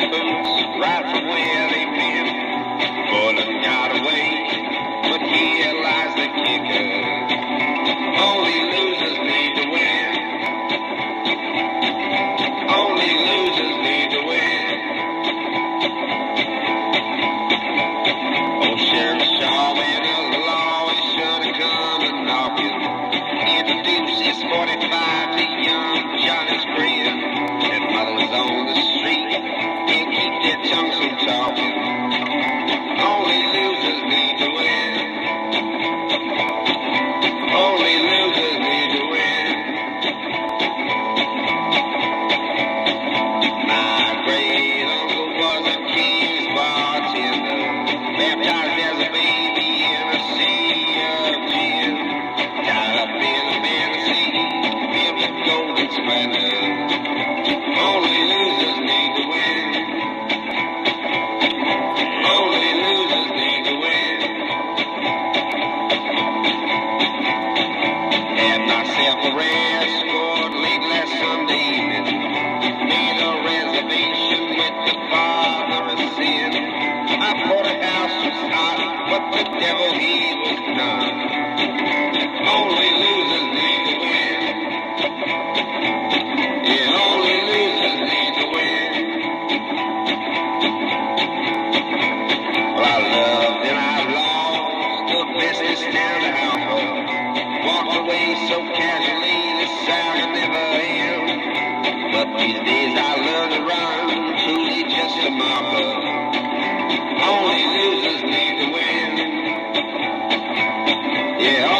boots right from where they've been. Bullet got away, but here lies the kicker. Only losers need to win. Only losers need to win. Oh, Sheriff Shaw, man of the law, he should have come and knocking. Introduce his 45 to young Johnny's friend. And mother was on the street, and keep their tongues from talking. Only losers need to win. Only losers need to win. My great uncle was a king's bartender, baptized as a baby in a sea of gin. Tied up in a fantasy, filled with golden splendor. Only losers need to win. Only losers need to win. Had myself a rare scored late last Sunday evening. Made a reservation with the father of sin. I thought the house was hot, but the devil he was not. Only losers need to win. Yeah, only losers need to win. Well, I loved and I've lost the business down to Alpha. Walked away so casually, this sound never ends. But these days I learn to run, truly just a marker. Only losers need to win. Yeah,